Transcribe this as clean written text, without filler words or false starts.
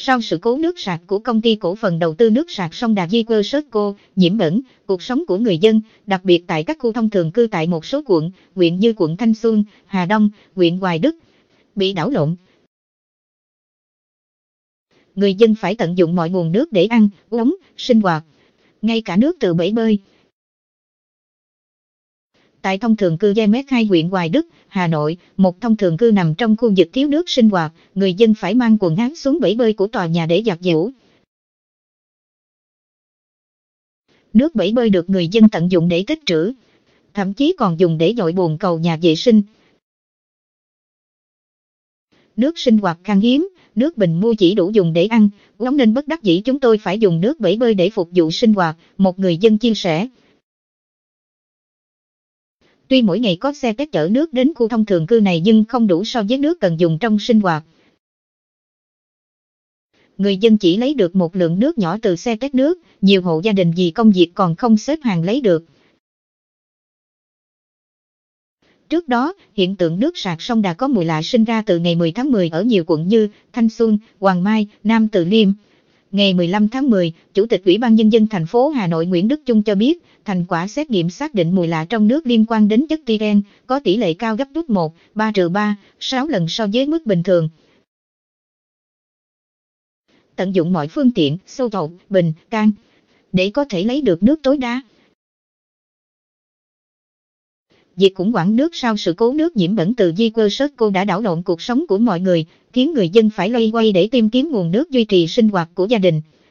Sau sự cố nước sạch của công ty cổ phần đầu tư nước sạch sông Đà Vikershutko nhiễm bẩn, cuộc sống của người dân, đặc biệt tại các khu thông thường cư tại một số quận, huyện như quận Thanh Xuân, Hà Đông, huyện Hoài Đức, bị đảo lộn. Người dân phải tận dụng mọi nguồn nước để ăn, uống, sinh hoạt, ngay cả nước từ bể bơi. Tại thông thường cư GM2 huyện Hoài Đức, Hà Nội, một thông thường cư nằm trong khu vực thiếu nước sinh hoạt, người dân phải mang quần áo xuống bể bơi của tòa nhà để giặt giũ. Nước bể bơi được người dân tận dụng để tích trữ, thậm chí còn dùng để dội bồn cầu nhà vệ sinh. Nước sinh hoạt khan hiếm, nước bình mua chỉ đủ dùng để ăn, uống nên bất đắc dĩ chúng tôi phải dùng nước bể bơi để phục vụ sinh hoạt, một người dân chia sẻ. Tuy mỗi ngày có xe tét chở nước đến khu thông thường cư này nhưng không đủ so với nước cần dùng trong sinh hoạt. Người dân chỉ lấy được một lượng nước nhỏ từ xe tét nước, nhiều hộ gia đình vì công việc còn không xếp hàng lấy được. Trước đó, hiện tượng nước sạch sông Đà có mùi lạ sinh ra từ ngày 10 tháng 10 ở nhiều quận như Thanh Xuân, Hoàng Mai, Nam Từ Liêm. Ngày 15 tháng 10, Chủ tịch Ủy ban Nhân dân thành phố Hà Nội Nguyễn Đức Chung cho biết, thành quả xét nghiệm xác định mùi lạ trong nước liên quan đến chất tyren, có tỷ lệ cao gấp rút 1,3/3, 6 lần so với mức bình thường. Tận dụng mọi phương tiện, xô thầu, bình, can, để có thể lấy được nước tối đa. Việc khủng hoảng nước sau sự cố nước nhiễm bẩn từ Vikershutko đã đảo lộn cuộc sống của mọi người, khiến người dân phải loay hoay để tìm kiếm nguồn nước duy trì sinh hoạt của gia đình.